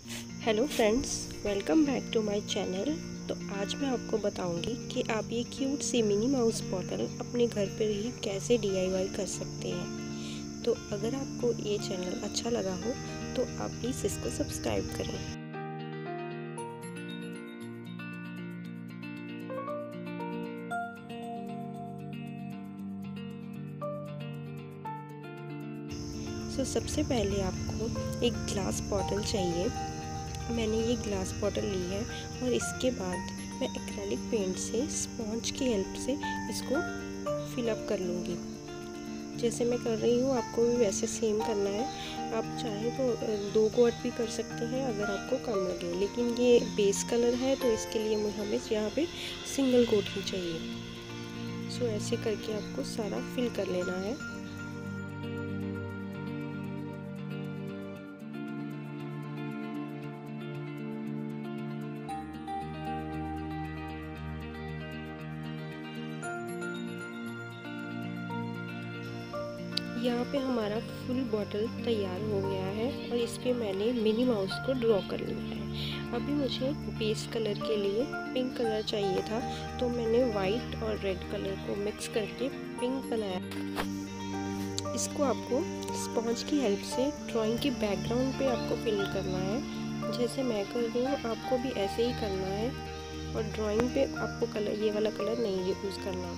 Hello friends, welcome back to my channel. तो आज मैं आपको बताऊंगी कि आप ये क्यूट सी मिनी माउस बॉटल अपने घर पर ही कैसे डीआईवाई कर सकते हैं। तो अगर आपको ये चैनल अच्छा लगा हो तो आप प्लीज़ इसको सब्सक्राइब करें। सबसे पहले आपको एक ग्लास बॉटल चाहिए। मैंने ये ग्लास बॉटल ली है और इसके बाद मैं एक्रेलिक पेंट से स्पॉन्ज की हेल्प से इसको फिलअप कर लूँगी। जैसे मैं कर रही हूँ आपको भी वैसे सेम करना है। आप चाहें तो 2 कोट भी कर सकते हैं अगर आपको कम लगे, लेकिन ये बेस कलर है तो इसके लिए हमें यहाँ पे सिंगल कोट ही चाहिए। ऐसे करके आपको सारा फिल कर लेना है। यहाँ पे हमारा फुल बॉटल तैयार हो गया है और इस पे मैंने मिनी माउस को ड्रॉ कर लिया है। अभी मुझे बेस कलर के लिए पिंक कलर चाहिए था, तो मैंने वाइट और रेड कलर को मिक्स करके पिंक बनाया। इसको आपको स्पॉन्ज की हेल्प से ड्राइंग की बैकग्राउंड पे आपको फिल करना है। जैसे मैं कर रही हूँ आपको भी ऐसे ही करना है और ड्राइंग पे आपको कलर ये वाला कलर नहीं यूज़ करना।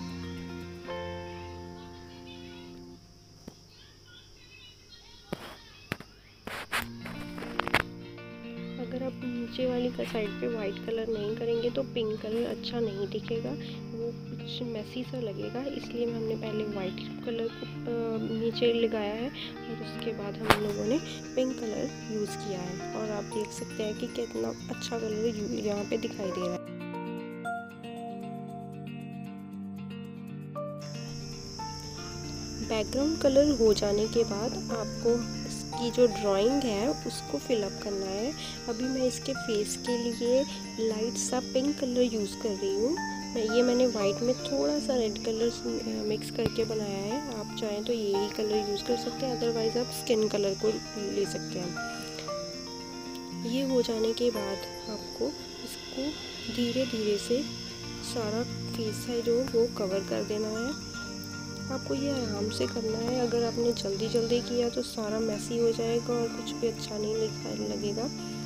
अगर आप नीचे वाली का साइड पे वाइट कलर नहीं करेंगे तो पिंक कलर अच्छा नहीं दिखेगा, वो कुछ मैसी सा लगेगा। इसलिए हमने पहले वाइट कलर को नीचे लगाया है और उसके बाद हम लोगों ने पिंक कलर यूज़ किया है। और आप देख सकते हैं कि कितना अच्छा कलर यहाँ पे दिखाई दे रहा है। बैकग्राउंड कलर हो जाने के बाद आपको इसकी जो ड्राइंग है उसको फिलअप करना है। अभी मैं इसके फेस के लिए लाइट सा पिंक कलर यूज़ कर रही हूँ। मैंने वाइट में थोड़ा सा रेड कलर मिक्स करके बनाया है। आप चाहें तो यही कलर यूज़ कर सकते हैं, अदरवाइज़ आप स्किन कलर को ले सकते हैं। ये हो जाने के बाद आपको इसको धीरे धीरे से सारा फेस है जो वो कवर कर देना है। आपको ये आराम से करना है। अगर आपने जल्दी जल्दी किया तो सारा मैसी हो जाएगा और कुछ भी अच्छा नहीं लगेगा।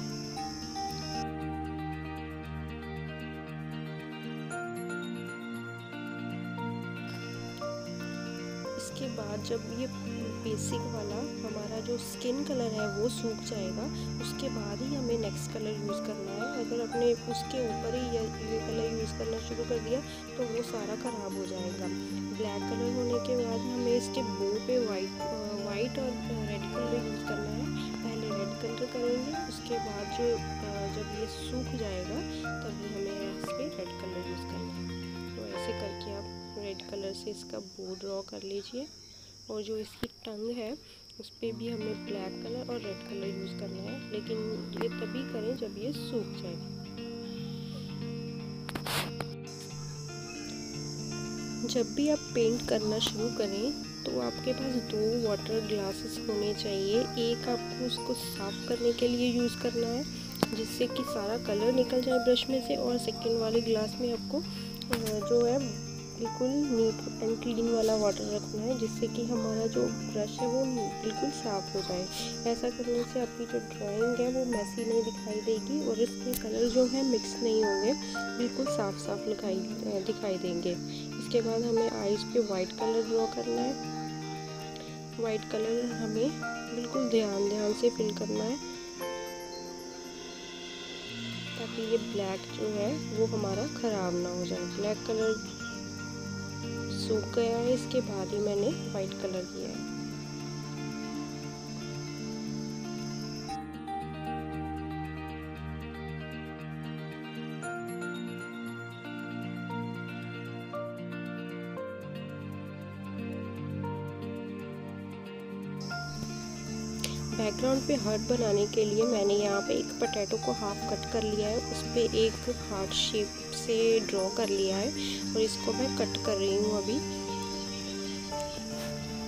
इसके बाद जब ये बेसिक वाला हमारा जो स्किन कलर है वो सूख जाएगा, उसके बाद ही हमें नेक्स्ट कलर यूज़ करना है। अगर आपने उसके ऊपर ही ये कलर यूज़ करना शुरू कर दिया तो वो सारा ख़राब हो जाएगा। ब्लैक कलर होने के बाद हमें इसके बो पे वाइट और रेड कलर यूज़ करना है। पहले रेड कलर करेंगे, उसके बाद जब ये सूख जाएगा तभी हमें इस पर रेड कलर यूज़ करना है। तो ऐसे करके आप रेड कलर से इसका बो ड्रॉ कर लीजिए। और जो इसकी टंग है उस पर भी हमें ब्लैक कलर और रेड कलर यूज़ करना है, लेकिन ये तभी करें जब ये सूख जाए। जब भी आप पेंट करना शुरू करें तो आपके पास 2 वाटर ग्लासेस होने चाहिए। एक आपको उसको साफ़ करने के लिए यूज़ करना है जिससे कि सारा कलर निकल जाए ब्रश में से, और सेकंड वाले ग्लास में आपको जो है बिल्कुल नीट एंड क्लीन वाला वाटर रखना है, जिससे कि हमारा जो ब्रश है वो बिल्कुल साफ़ हो जाए। ऐसा करने से आपकी जो ड्राइंग है वो मैसी नहीं दिखाई देगी और इसके कलर जो है मिक्स नहीं होंगे, बिल्कुल साफ साफ दिखाई देंगे। इसके बाद हमें आईज पे वाइट कलर ड्रॉ करना है। वाइट कलर हमें बिल्कुल ध्यान से फिल करना है ताकि ये ब्लैक जो है वो हमारा ख़राब ना हो जाए। ब्लैक कलर सूख गया है, इसके बाद ही मैंने वाइट कलर किया है। बैकग्राउंड पे हार्ट बनाने के लिए मैंने यहाँ पे एक पोटैटो को हाफ कट कर लिया है, उस पर एक हार्ट शेप से ड्रॉ कर लिया है और इसको मैं कट कर रही हूँ अभी।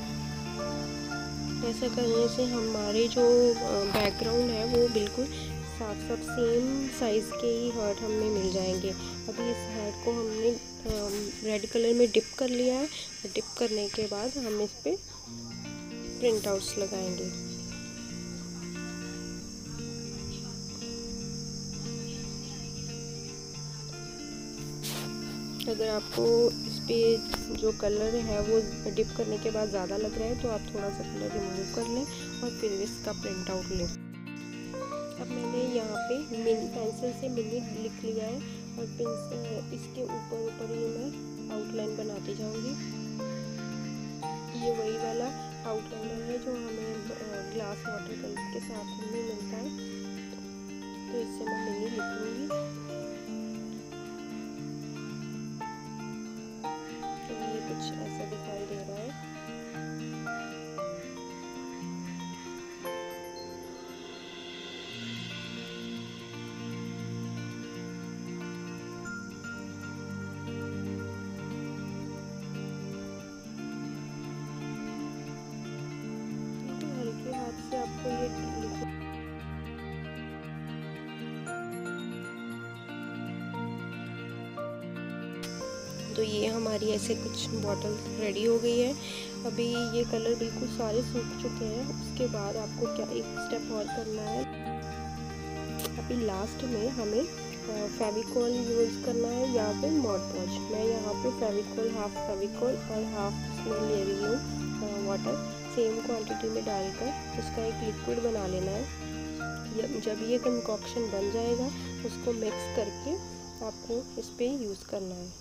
ऐसा करने से हमारे जो बैकग्राउंड है वो बिल्कुल साफ साफ सेम साइज़ के ही हार्ट हमें मिल जाएंगे। अभी इस हार्ट को हमने रेड कलर में डिप कर लिया है। डिप करने के बाद हम इस पर प्रिंट आउट्स लगाएंगे। अगर आपको इस पर जो कलर है वो डिप करने के बाद ज़्यादा लग रहा है तो आप थोड़ा सा कलर रिमूव कर लें और फिर इसका प्रिंट आउट लें। अब मैंने यहाँ पे मिनी पेंसिल से मिनी लिख लिया है और इसके ऊपर ही मैं आउटलाइन बनाती जाऊँगी। ये वही वाला आउटलाइनर है जो हमें ग्लास वाटर कलर के साथ में मिलता है, तो इससे मैं मिनी लिख लूँगी। कुछ ऐसा दिखाई दे रहा है। तो हल्के हाथ से आपको ये लिखना। तो ये हमारी ऐसे कुछ बॉटल रेडी हो गई है। अभी ये कलर बिल्कुल सारे सूख चुके हैं। उसके बाद आपको क्या एक स्टेप और करना है। अभी लास्ट में हमें फेविकॉल यूज़ करना है या फिर मॉड पॉच। मैं यहाँ पे फेविकॉल हाफ फेविकॉल और हाफ इसमें ले रही हूँ वाटर। सेम क्वांटिटी में डालकर उसका एक लिक्विड बना लेना है। जब ये कंकॉक्शन बन जाएगा उसको मिक्स करके आपको इस पर यूज़ करना है।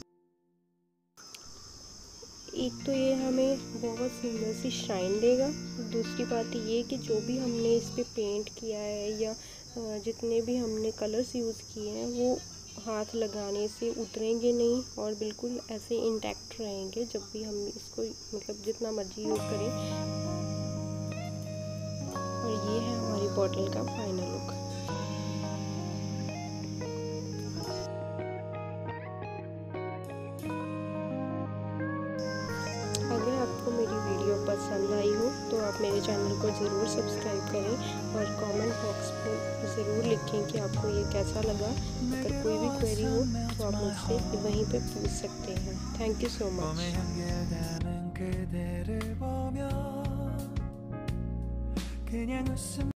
एक तो ये हमें बहुत सुंदर सी शाइन देगा। दूसरी बात ये कि जो भी हमने इस पे पेंट किया है या जितने भी हमने कलर्स यूज़ किए हैं वो हाथ लगाने से उतरेंगे नहीं और बिल्कुल ऐसे इंटैक्ट रहेंगे जब भी हम इसको मतलब जितना मर्जी यूज़ करें। और ये है हमारी बॉटल का फाइनल लुक। अगर आपको मेरी वीडियो पसंद आई हो तो आप मेरे चैनल को ज़रूर सब्सक्राइब करें और कमेंट बॉक्स में ज़रूर लिखें कि आपको ये कैसा लगा। अगर कोई भी क्वेरी हो तो आप मुझसे वहीं पे पूछ सकते हैं। Thank you so much.